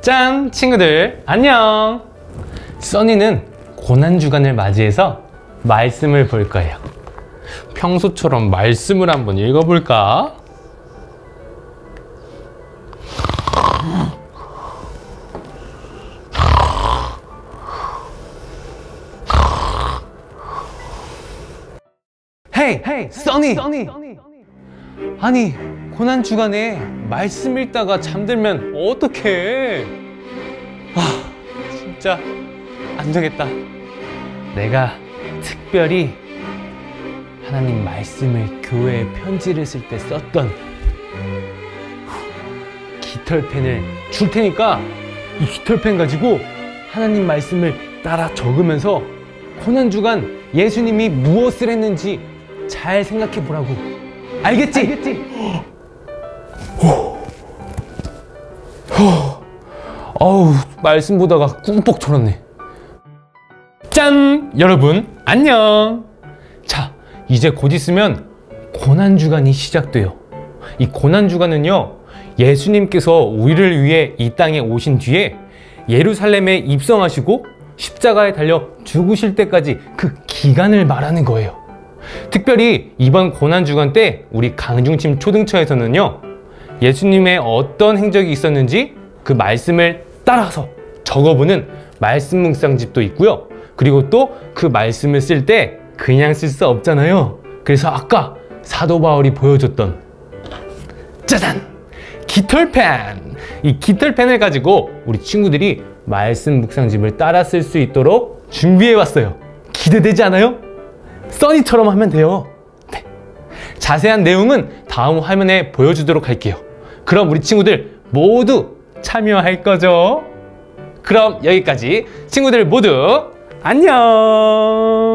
짠! 친구들 안녕! 써니는 고난주간을 맞이해서 말씀을 볼 거예요. 평소처럼 말씀을 한번 읽어볼까? 헤이, 써니! 아니, 고난주간에 말씀 읽다가 잠들면 어떡해? 진짜 안 되겠다. 내가 특별히 하나님 말씀을 교회에 편지를 쓸 때 썼던 깃털펜을 줄 테니까 이 깃털펜 가지고 하나님 말씀을 따라 적으면서 고난주간 예수님이 무엇을 했는지 잘 생각해 보라고. 알겠지? 어우, 말씀 보다가 꿈뻑 졸았네. 짠! 여러분 안녕! 자, 이제 곧 있으면 고난주간이 시작돼요. 이 고난주간은요, 예수님께서 우리를 위해 이 땅에 오신 뒤에 예루살렘에 입성하시고 십자가에 달려 죽으실 때까지 그 기간을 말하는 거예요. 특별히 이번 고난주간 때 우리 강중심 초등처에서는요, 예수님의 어떤 행적이 있었는지 그 말씀을 따라서 적어보는 말씀 묵상집도 있고요. 그리고 또 그 말씀을 쓸 때 그냥 쓸 수 없잖아요. 그래서 아까 사도 바울이 보여줬던 짜잔! 깃털펜! 이 깃털펜을 가지고 우리 친구들이 말씀 묵상집을 따라 쓸 수 있도록 준비해왔어요. 기대되지 않아요? 써니처럼 하면 돼요. 네. 자세한 내용은 다음 화면에 보여주도록 할게요. 그럼 우리 친구들 모두 참여할 거죠? 그럼 여기까지. 친구들 모두 안녕!